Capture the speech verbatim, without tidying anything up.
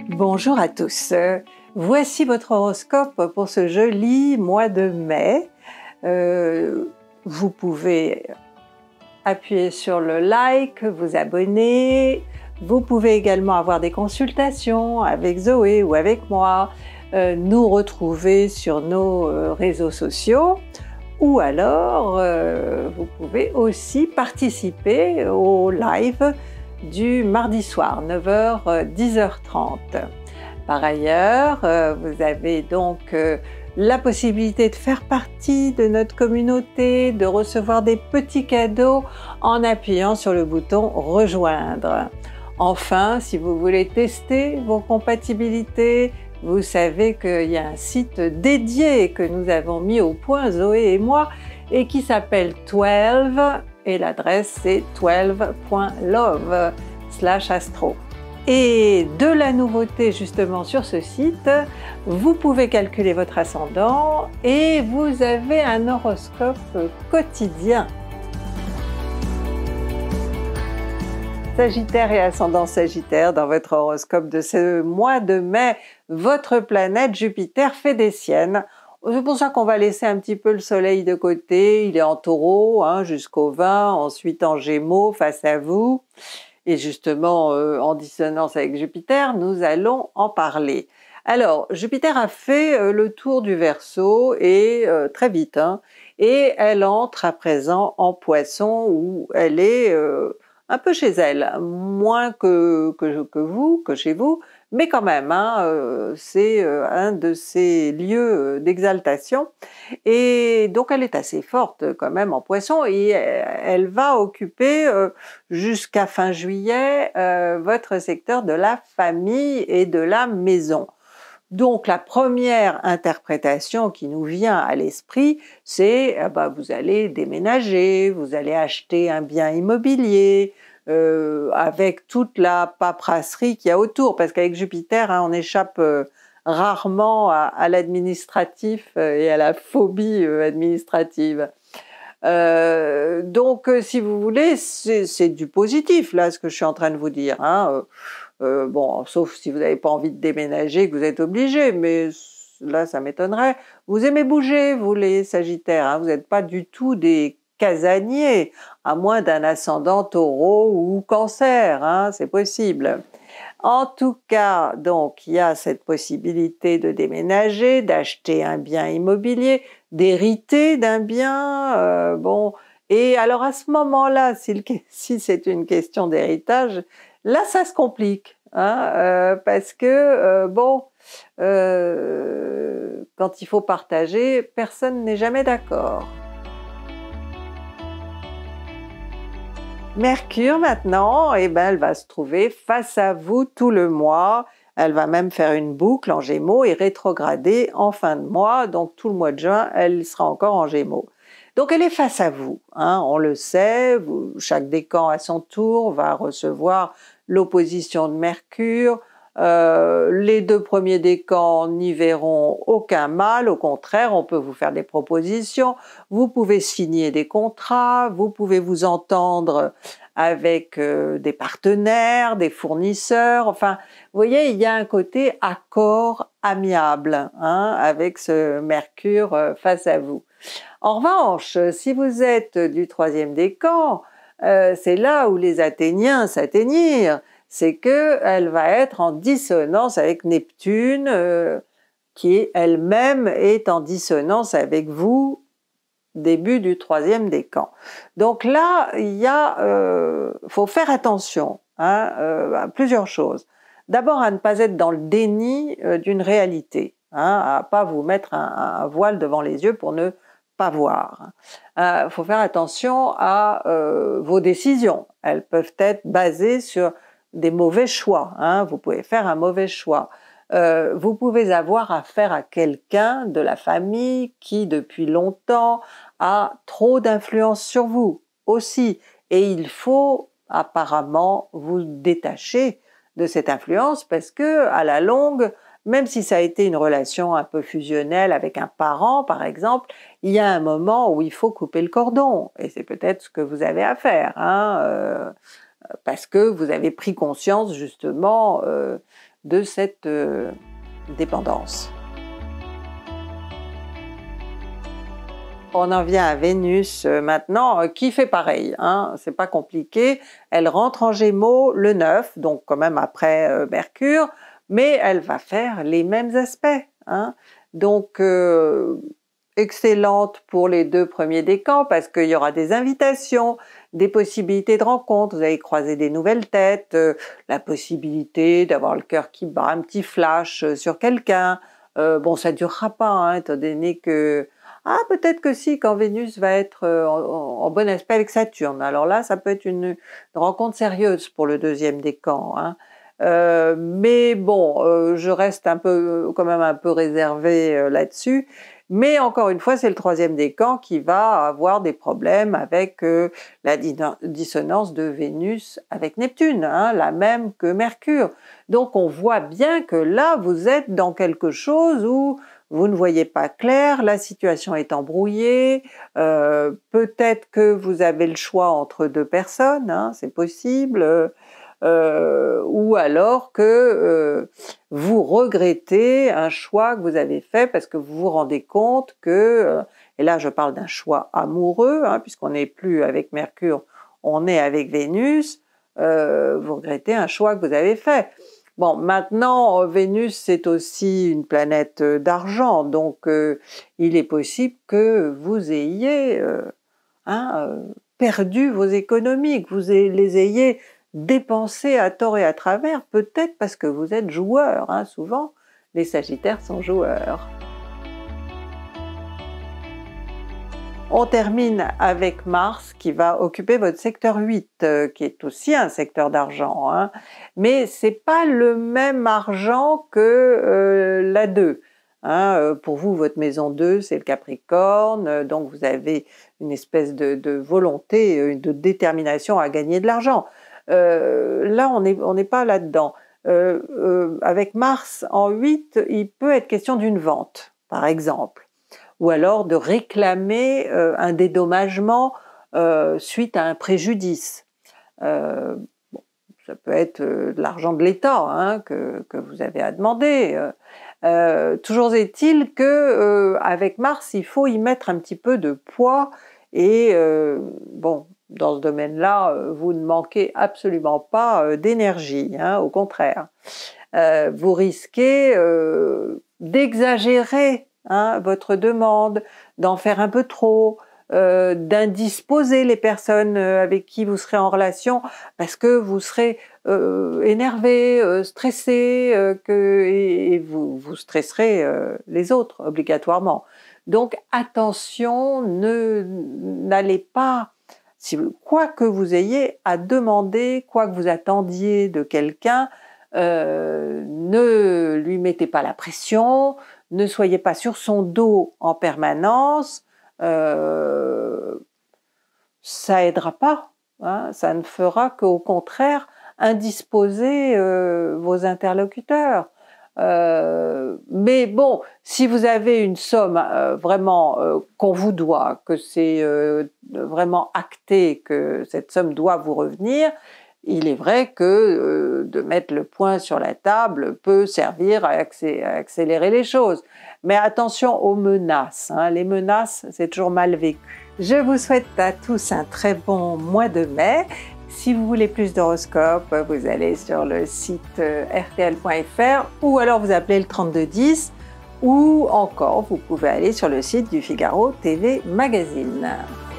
Bonjour à tous, voici votre horoscope pour ce joli mois de mai. Euh, vous pouvez appuyer sur le like, vous abonner, vous pouvez également avoir des consultations avec Zoé ou avec moi, euh, nous retrouver sur nos euh, réseaux sociaux, ou alors euh, vous pouvez aussi participer au live du mardi soir, neuf heures à dix heures trente. Par ailleurs, euh, vous avez donc euh, la possibilité de faire partie de notre communauté, de recevoir des petits cadeaux en appuyant sur le bouton « Rejoindre ». Enfin, si vous voulez tester vos compatibilités, vous savez qu'il y a un site dédié que nous avons mis au point, Zoé et moi, et qui s'appelle douze, et l'adresse c'est douze point love slash astro. Et de la nouveauté justement sur ce site, vous pouvez calculer votre ascendant et vous avez un horoscope quotidien. Sagittaire et ascendant Sagittaire, dans votre horoscope de ce mois de mai, votre planète Jupiter fait des siennes. C'est pour ça qu'on va laisser un petit peu le soleil de côté, il est en Taureau hein, jusqu'au vingt, ensuite en Gémeaux face à vous. Et justement, euh, en dissonance avec Jupiter, nous allons en parler. Alors, Jupiter a fait euh, le tour du Verseau, et euh, très vite, hein, et elle entre à présent en Poisson, où elle est euh, un peu chez elle, moins que, que, que vous, que chez vous, mais quand même, hein, euh, c'est euh, un de ces lieux d'exaltation, et donc elle est assez forte quand même en Poisson, et elle va occuper euh, jusqu'à fin juillet euh, votre secteur de la famille et de la maison. Donc la première interprétation qui nous vient à l'esprit, c'est eh ben, vous allez déménager, vous allez acheter un bien immobilier, euh, avec toute la paperasserie qu'il y a autour, parce qu'avec Jupiter, hein, on échappe euh, rarement à, à l'administratif et à la phobie euh, administrative. Euh, donc euh, si vous voulez, c'est du positif là ce que je suis en train de vous dire, hein. euh, euh, bon, sauf si vous n'avez pas envie de déménager, que vous êtes obligé, mais là ça m'étonnerait. Vous aimez bouger, vous les Sagittaires, hein, vous n'êtes pas du tout des casaniers, à moins d'un ascendant Taureau ou Cancer, hein, c'est possible. En tout cas, donc, il y a cette possibilité de déménager, d'acheter un bien immobilier, d'hériter d'un bien, euh, bon, et alors à ce moment-là, si, si c'est une question d'héritage, là ça se complique, hein, euh, parce que, euh, bon, euh, quand il faut partager, personne n'est jamais d'accord. Mercure maintenant, eh ben, elle va se trouver face à vous tout le mois, elle va même faire une boucle en Gémeaux et rétrograder en fin de mois, donc tout le mois de juin, elle sera encore en Gémeaux. Donc elle est face à vous, hein, on le sait, vous, chaque décan à son tour va recevoir l'opposition de Mercure. Euh, les deux premiers décans n'y verront aucun mal, au contraire, on peut vous faire des propositions, vous pouvez signer des contrats, vous pouvez vous entendre avec euh, des partenaires, des fournisseurs, enfin, vous voyez, il y a un côté accord amiable, hein, avec ce Mercure euh, face à vous. En revanche, si vous êtes du troisième décan, euh, c'est là où les Athéniens s'atteignirent, c'est qu'elle va être en dissonance avec Neptune, euh, qui elle-même est en dissonance avec vous, début du troisième décan. Donc là, il y a, euh, faut faire attention hein, euh, à plusieurs choses. D'abord à ne pas être dans le déni euh, d'une réalité, hein, à pas vous mettre un, un voile devant les yeux pour ne pas voir. Il euh, faut faire attention à euh, vos décisions. Elles peuvent être basées sur des mauvais choix, hein, vous pouvez faire un mauvais choix. Euh, vous pouvez avoir affaire à quelqu'un de la famille qui depuis longtemps a trop d'influence sur vous aussi, et il faut apparemment vous détacher de cette influence parce que à la longue, même si ça a été une relation un peu fusionnelle avec un parent par exemple, il y a un moment où il faut couper le cordon, et c'est peut-être ce que vous avez à faire, hein, euh, parce que vous avez pris conscience justement euh, de cette euh, dépendance. On en vient à Vénus euh, maintenant, euh, qui fait pareil, hein, c'est pas compliqué. Elle rentre en Gémeaux le neuf, donc quand même après euh, Mercure, mais elle va faire les mêmes aspects. Hein. Donc euh, excellente pour les deux premiers décans parce qu'il y aura des invitations, des possibilités de rencontres, vous allez croiser des nouvelles têtes, euh, la possibilité d'avoir le cœur qui bat, un petit flash euh, sur quelqu'un. Euh, bon, ça durera pas, hein, étant donné que ah, peut-être que si, quand Vénus va être euh, en, en bon aspect avec Saturne. Alors là, ça peut être une, une rencontre sérieuse pour le deuxième décan. Hein. Euh, mais bon, euh, je reste un peu, quand même un peu réservée euh, là-dessus. Mais encore une fois, c'est le troisième décan qui va avoir des problèmes avec euh, la dissonance de Vénus avec Neptune, hein, la même que Mercure. Donc on voit bien que là, vous êtes dans quelque chose où vous ne voyez pas clair, la situation est embrouillée, euh, peut-être que vous avez le choix entre deux personnes, hein, c'est possible, euh, ou alors que euh, vous regrettez un choix que vous avez fait parce que vous vous rendez compte que, euh, et là je parle d'un choix amoureux, hein, puisqu'on n'est plus avec Mercure, on est avec Vénus, euh, vous regrettez un choix que vous avez fait. Bon, maintenant, Vénus, c'est aussi une planète d'argent, donc euh, il est possible que vous ayez euh, hein, euh, perdu vos économies, que vous les ayez dépensées à tort et à travers, peut-être parce que vous êtes joueur. Hein, souvent, les Sagittaires sont joueurs. On termine avec Mars qui va occuper votre secteur huit, euh, qui est aussi un secteur d'argent, hein. Mais c'est pas le même argent que euh, la deux. Hein. Pour vous, votre maison deux, c'est le Capricorne, donc vous avez une espèce de, de volonté, de détermination à gagner de l'argent. Euh, là, on n'est on n'est pas là-dedans. Euh, euh, avec Mars en huit, il peut être question d'une vente, par exemple. Ou alors de réclamer euh, un dédommagement euh, suite à un préjudice. Euh, bon, ça peut être euh, de l'argent de l'État hein, que, que vous avez à demander. Euh, toujours est-il que euh, avec Mars, il faut y mettre un petit peu de poids et euh, bon, dans ce domaine-là, vous ne manquez absolument pas euh, d'énergie, hein, au contraire. Euh, vous risquez euh, d'exagérer Hein, votre demande, d'en faire un peu trop, euh, d'indisposer les personnes avec qui vous serez en relation parce que vous serez euh, énervé, euh, stressé, euh, que, et, et vous, vous stresserez euh, les autres obligatoirement. Donc attention, ne n'allez pas, si vous, quoi que vous ayez à demander, quoi que vous attendiez de quelqu'un, euh, ne lui mettez pas la pression, ne soyez pas sur son dos en permanence, euh, ça aidera pas, hein, ça ne fera qu'au contraire indisposer euh, vos interlocuteurs. Euh, mais bon, si vous avez une somme euh, vraiment euh, qu'on vous doit, que c'est euh, vraiment acté que cette somme doit vous revenir, il est vrai que euh, de mettre le point sur la table peut servir à, accé à accélérer les choses. Mais attention aux menaces, hein. Les menaces, c'est toujours mal vécu. Je vous souhaite à tous un très bon mois de mai. Si vous voulez plus d'horoscopes, vous allez sur le site R T L point F R ou alors vous appelez le trente-deux dix ou encore vous pouvez aller sur le site du Figaro T V Magazine.